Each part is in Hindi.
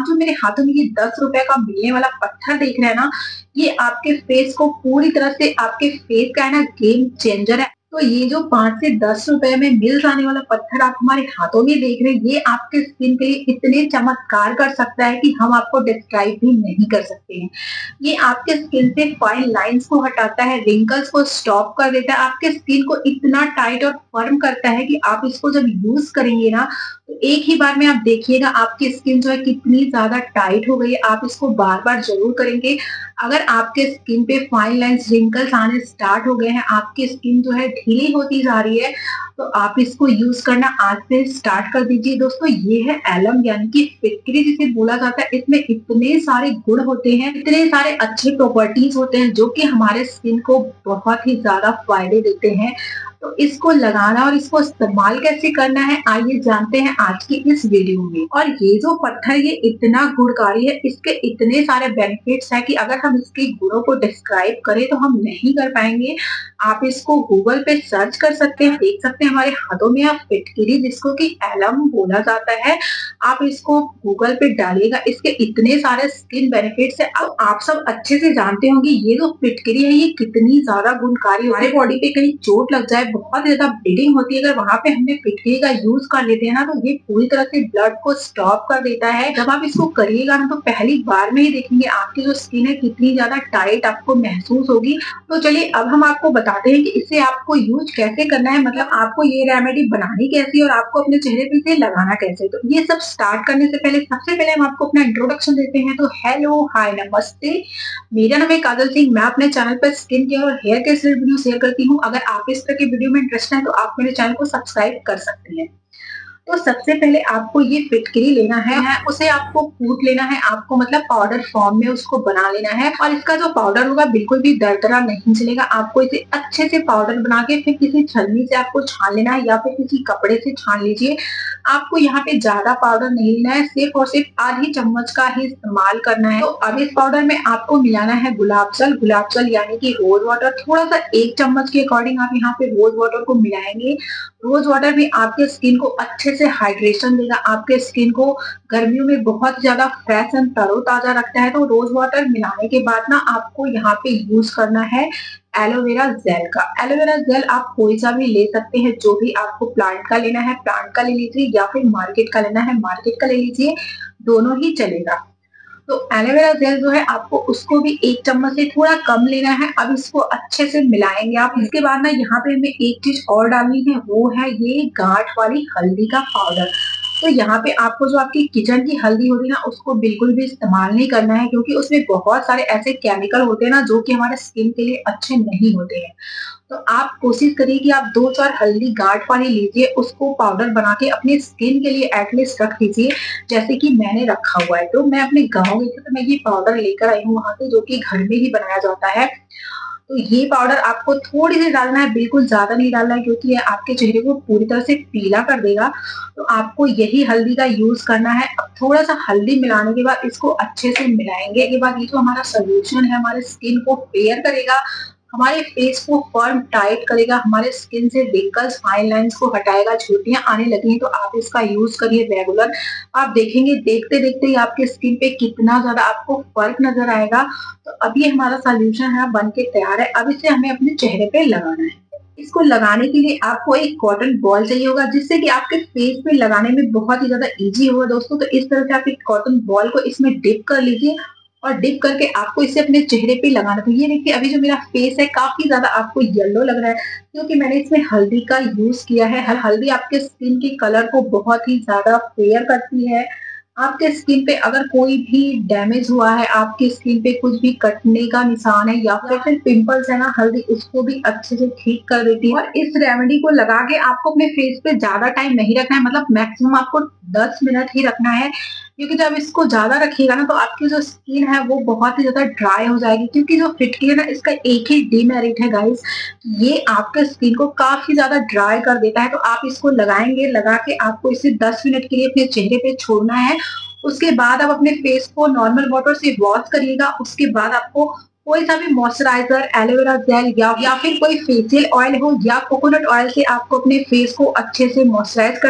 जो मेरे हाथों में ये 10 रुपए का मिलने वाला पत्थर देख रहे हैं ना, ये आपके फेस को पूरी तरह से आपके फेस का है ना गेम चेंजर है। तो ये जो 5 से 10 रुपए में मिल जाने वाला पत्थर आप हमारे हाथों में देख रहे हैं, ये आपके स्किन के लिए इतने चमत्कार कर सकता है कि हम आपको डिस्क्राइब भी नहीं कर सकते हैं। ये आपके स्किन से फाइन लाइंस को हटाता है, रिंकल्स को स्टॉप कर देता है, आपके स्किन को इतना टाइट और फर्म करता है कि आप इसको जब यूज करेंगे ना, तो एक ही बार में आप देखिएगा आपकी स्किन जो है कितनी ज्यादा टाइट हो गई है। आप इसको बार बार जरूर करेंगे। अगर आपके स्किन पे फाइन लाइंस रिंकल्स आने स्टार्ट हो गए हैं, आपकी स्किन जो है ढीली होती जा रही है, तो आप इसको यूज करना आज से स्टार्ट कर दीजिए। दोस्तों ये है एलम यानी कि फिटकरी जिसे बोला जाता है। इसमें इतने सारे गुण होते हैं, इतने सारे अच्छे प्रॉपर्टीज होते हैं जो कि हमारे स्किन को बहुत ही ज्यादा फायदे देते हैं। तो इसको लगाना और इसको इस्तेमाल कैसे करना है आइए जानते हैं आज की इस वीडियो में। और ये जो पत्थर ये इतना गुणकारी है, इसके इतने सारे बेनिफिट्स है कि अगर हम इसके गुणों को डिस्क्राइब करें तो हम नहीं कर पाएंगे। आप इसको गूगल पे सर्च कर सकते हैं, देख सकते हैं हमारे हाथों में आप फिटकरी जिसको कि एलम बोला जाता है, आप इसको गूगल पे डालिएगा। इसके इतने सारे स्किन बेनिफिट्स है। अब आप सब अच्छे से जानते होंगे ये जो फिटकरी है ये कितनी ज्यादा गुणकारी। हमारे बॉडी पे कहीं चोट लग जाए, बहुत ज्यादा ब्लीडिंग होती है, अगर वहां पे हमने फिटकरी का यूज कर लेते हैं ना, तो ये पूरी तरह से ब्लड को स्टॉप कर देता है। जब आप इसको करिएगा ना, तो पहली बार में ही देखेंगे आपकी जो स्किन है कितनी ज्यादा टाइट आपको महसूस होगी। तो चलिए अब हम आपको बताते हैं कि इसे आपको यूज कैसे करना है, मतलब आपको ये रेमेडी बनानी कैसी और आपको अपने चेहरे पे इसे लगाना कैसे। तो ये सब स्टार्ट करने से पहले सबसे पहले हम आपको अपना इंट्रोडक्शन देते हैं। तो हेलो हाय नमस्ते, मेरा नाम है काजल सिंह। मैं अपने चैनल पर स्किन केयर और हेयर केयर से वीडियो शेयर करती हूँ। अगर आप इस तरह के वीडियो में इंटरेस्ट है तो आप मेरे चैनल को सब्सक्राइब कर सकते हैं। तो सबसे पहले आपको ये फिटकरी लेना है, उसे आपको कूट लेना है, आपको मतलब पाउडर फॉर्म में उसको बना लेना है। और इसका जो पाउडर होगा बिल्कुल भी दरदरा नहीं चलेगा। आपको इसे अच्छे से पाउडर बना के फिर किसी छलनी से आपको छान लेना है या फिर किसी कपड़े से छान लीजिए। आपको यहाँ पे ज्यादा पाउडर नहीं लेना है, सिर्फ और सिर्फ आधी चम्मच का ही इस्तेमाल करना है। तो अब इस पाउडर में आपको मिलाना है गुलाब जल यानी कि रोज वाटर। थोड़ा सा 1 चम्मच के अकॉर्डिंग आप यहाँ पे रोज वाटर को मिलाएंगे। रोज वाटर भी आपके स्किन को अच्छे से हाइड्रेशन देगा, आपके स्किन को गर्मियों में बहुत ज्यादा फ्रेश एंड तरोताजा रखता है। तो रोज वाटर मिलाने के बाद ना आपको यहाँ पे यूज करना है एलोवेरा जेल का। एलोवेरा जेल आप कोई सा भी ले सकते हैं, जो भी आपको प्लांट का लेना है प्लांट का ले लीजिए या फिर मार्केट का लेना है मार्केट का ले लीजिए, दोनों ही चलेगा। तो एलोवेरा जेल जो है आपको उसको भी 1 चम्मच से थोड़ा कम लेना है। अब इसको अच्छे से मिलाएंगे आप। इसके बाद ना यहाँ पे हमें एक चीज और डालनी है, वो है ये गांठ वाली हल्दी का पाउडर। तो यहाँ पे आपको जो आपकी किचन की हल्दी होती है ना, उसको बिल्कुल भी इस्तेमाल नहीं करना है, क्योंकि उसमें बहुत सारे ऐसे केमिकल होते हैं ना जो कि हमारे स्किन के लिए अच्छे नहीं होते हैं। तो आप कोशिश करिए कि आप 2-4 हल्दी गांठ वाली लीजिए, उसको पाउडर बना के अपनी स्किन के लिए एटलीस्ट रख दीजिए, जैसे कि मैंने रखा हुआ है। तो मैं अपने गाँव गई थी तो मैं ये पाउडर लेकर आई हूँ वहां से, जो कि घर में ही बनाया जाता है। तो ये पाउडर आपको थोड़ी सी डालना है, बिल्कुल ज्यादा नहीं डालना है, क्योंकि ये आपके चेहरे को पूरी तरह से पीला कर देगा। तो आपको यही हल्दी का यूज करना है। अब थोड़ा सा हल्दी मिलाने के बाद इसको अच्छे से मिलाएंगे। इसके बाद ये जो हमारा सोल्यूशन है हमारे स्किन को फेयर करेगा, हमारे फेस को फर्म टाइट करेगा, हमारे स्किन से रिंकल्स फाइन लाइंस को हटाएगा, झुर्रियां आने लगी हैं तो आप इसका यूज करिए रेगुलर। आप देखेंगे देखते देखते ही आपके स्किन पे कितना ज्यादा आपको फर्क नजर आएगा। तो अभी हमारा सोल्यूशन है बन के तैयार है। अब इसे हमें अपने चेहरे पे लगाना है। इसको लगाने के लिए आपको एक कॉटन बॉल चाहिए होगा, जिससे कि आपके फेस पे लगाने में बहुत ही ज्यादा इजी होगा दोस्तों। तो इस तरह से आप एक कॉटन बॉल को इसमें डिप कर लीजिए और डिप करके आपको इसे अपने चेहरे पे लगाना। तो ये देखिए अभी जो मेरा फेस है काफी ज्यादा आपको येलो लग रहा है, क्योंकि मैंने इसमें हल्दी का यूज किया है। हल्दी आपके स्किन के कलर को बहुत ही ज्यादा फेयर करती है। आपके स्किन पे अगर कोई भी डैमेज हुआ है, आपकी स्किन पे कुछ भी कटने का निशान है या फिर पिंपल्स है ना, हल्दी उसको भी अच्छे से ठीक कर देती है। और इस रेमेडी को लगा के आपको अपने फेस पे ज्यादा टाइम नहीं रखना है, मतलब मैक्सिमम आपको 10 मिनट ही रखना है, क्योंकि जब इसको ज्यादा रखिएगा ना तो आपकी जो स्किन है वो बहुत ही ज्यादा ड्राई हो जाएगी। क्योंकि जो फिटकरी है ना, इसका एक ही डीमेरिट है गाइस, ये आपके स्किन को काफी ज्यादा ड्राई कर देता है। तो आप इसको लगाएंगे, लगा के आपको इसे 10 मिनट के लिए अपने चेहरे पे छोड़ना है। उसके बाद आप अपने फेस को नॉर्मल वाटर से वॉश करिएगा। उसके बाद आपको कोई सा भी मॉइस्चराइजर, एलोवेरा जेल या फिर कोई फेशियल ऑयल हो या कोकोनट ऑयल से आपको अपने फेस को अच्छे से मॉइस्चराइज करना है।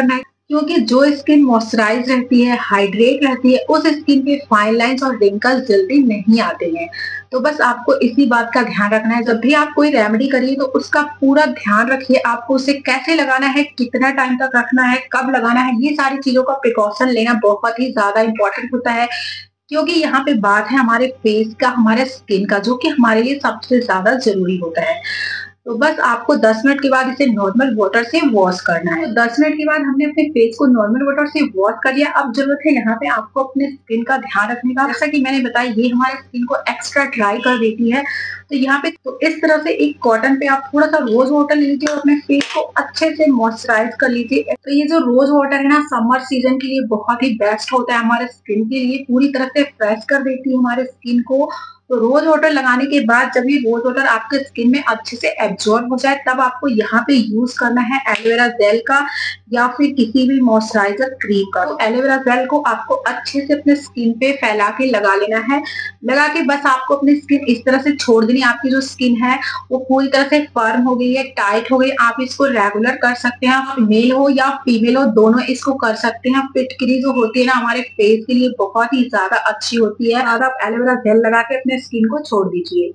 क्योंकि जो स्किन मॉइस्चराइज रहती है, हाइड्रेट रहती है, उस स्किन पे फाइन लाइंस और रिंकल्स जल्दी नहीं आते हैं। तो बस आपको इसी बात का ध्यान रखना है, जब भी आप कोई रेमेडी करिए तो उसका पूरा ध्यान रखिए, आपको उसे कैसे लगाना है, कितना टाइम तक रखना है, कब लगाना है, ये सारी चीज़ों का प्रिकॉशन लेना बहुत ही ज़्यादा इम्पोर्टेंट होता है। क्योंकि यहाँ पे बात है हमारे फेस का, हमारे स्किन का, जो कि हमारे लिए सबसे ज़्यादा ज़रूरी होता है। तो बस आपको 10 मिनट के बाद इसे नॉर्मल वाटर से वॉश करना है। तो 10 मिनट के बाद हमने अपने फेस को नॉर्मल वाटर से वॉश कर लिया। अब ज़रूरत है यहाँ पे आपको अपने स्किन का ध्यान रखने का। जैसा कि मैंने बताया, ये हमारे स्किन को एक्स्ट्रा ड्राई कर देती है। तो यहाँ पे तो इस तरह से एक कॉटन पे आप थोड़ा-सा रोज़ वाटर ले लीजिए और अपने फेस को अच्छे से मॉइस्चराइज़ कर लीजिए। तो ये जो रोज़ वाटर है ना, समर सीज़न के लिए बहुत ही बेस्ट होता है हमारे स्किन के लिए, पूरी तरह से फ्रेश कर देती है हमारे स्किन को। तो रोज वाटर लगाने के बाद जब ये रोज वाटर आपके स्किन में अच्छे से एब्जॉर्ब हो जाए, तब आपको यहाँ पे यूज करना है एलोवेरा जेल का या फिर किसी भी मॉइस्चराइजर क्रीम का। तो एलोवेरा जेल को आपको अच्छे से अपने स्किन पे फैला के लगा लेना है। लगा के बस आपको अपनी स्किन इस तरह से छोड़ देनी है। आपकी जो स्किन है वो पूरी तरह से फर्म हो गई है, टाइट हो गई। आप इसको रेगुलर कर सकते हैं, आप मेल हो या फीमेल हो दोनों इसको कर सकते हैं। फिटकरी जो होती है ना, हमारे फेस के लिए बहुत ही ज्यादा अच्छी होती है। अब आप एलोवेरा जेल लगा के अपने स्किन को छोड़ दीजिए।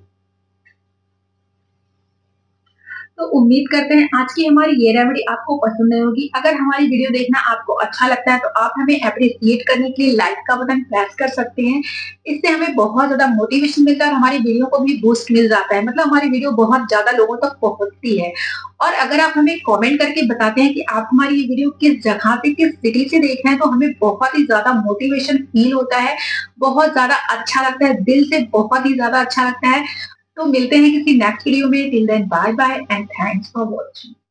तो उम्मीद करते हैं आज की हमारी ये रेमेडी आपको पसंद आई होगी। अगर हमारी वीडियो देखना आपको अच्छा लगता है तो आप हमें एप्रिशिएट करने के लिए लाइक का बटन प्रेस कर सकते हैं। इससे हमें बहुत ज़्यादा मोटिवेशन मिलता है और हमारी वीडियो को भी बूस्ट मिल जाता है। मतलब हमारी वीडियो बहुत ज़्यादा लोगों तक पहुँचती है। और अगर आप हमें कमेंट करके बताते हैं कि आप हमारी ये वीडियो किस जगह पे, किस सिटी से देख रहे हैं, तो हमें बहुत ही ज़्यादा मोटिवेशन फील होता है, बहुत ज़्यादा अच्छा लगता है, दिल से बहुत ही ज़्यादा अच्छा लगता है। तो मिलते हैं किसी नेक्स्ट वीडियो में। Till then bye bye and thanks for watching.